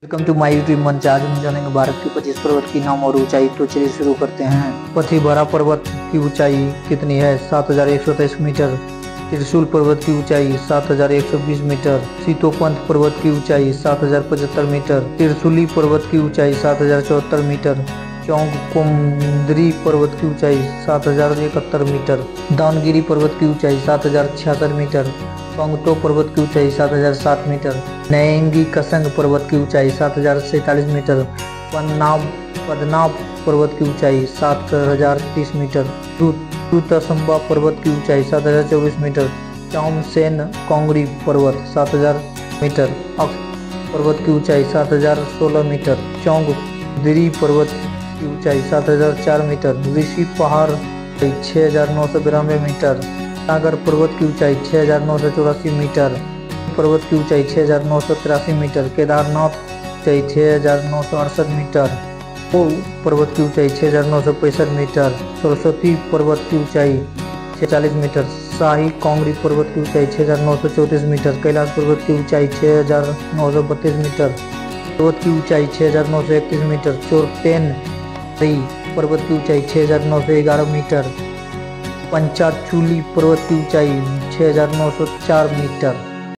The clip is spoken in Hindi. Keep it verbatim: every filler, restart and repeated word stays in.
वेलकम टू माय यूट्यूब मंच। आज हम जानेंगे भारत के पच्चीस पर्वत की नाम और ऊंचाई। तो चलिए शुरू करते हैं। पथीभरा पर्वत की ऊंचाई कितनी है? सात हजार एक सौ तेईस मीटर। त्रिशूल पर्वत की ऊंचाई सात हजार एक सौ बीस मीटर। सीतोपंथ पर्वत की ऊंचाई सात हजार पचहत्तर मीटर। त्रिशूली पर्वत की ऊंचाई सात हजार चौहत्तर मीटर। चौंग कुंदरी पर्वत की ऊंचाई सात हजार इकहत्तर मीटर। दानगिरी पर्वत की ऊंचाई सात हजार छियासठ मीटर। पंगटो पर्वत की ऊंचाई सात हजार साठ मीटर। नैंगी कसंग पर्वत की ऊंचाई सात हजार सैतालीस मीटर। पन्नाब पद्मनाभ पर्वत की ऊंचाई सात हजार तीस मीटर। रुतसंबा पर्वत की ऊंचाई सात हजार चौबीस मीटर। चामसेन कोंगरी पर्वत सात हजार मीटर। अक्स पर्वत की ऊंचाई सात हजार सोलह मीटर। चौंग दिरी पर्वत की ऊंचाई सात हजार चार मीटर। ऋषि पहाड़ छह हजार नौ सौ बिरानवे मीटर। सागर पर्वत की ऊंचाई छह हजार नौ सौ चौरासी मीटर। पर्वत की ऊंचाई छह हजार नौ सौ तिरासी मीटर। केदारनाथ ऊंचाई छह हजार नौ सौ अड़सठ मीटर। ओ पर्वत की ऊंचाई छह हजार नौ सौ पैंसठ मीटर। सरस्वती पर्वत की ऊंचाई चालीस मीटर। शाही कोंगरी पर्वत की ऊंचाई छह हजार नौ सौ चौंतीस मीटर। कैलाश पर्वत की ऊंचाई छह हजार नौ सौ बत्तीस मीटर। पर्वत की ऊंचाई छह हजार नौ सौ इकतीस मीटर। चोरतेन पर्वत की ऊंचाई छह हजार नौ सौ ग्यारह मीटर। पंचाचूली पर्वत की ऊंचाई छह हजार नौ सौ चार मीटर।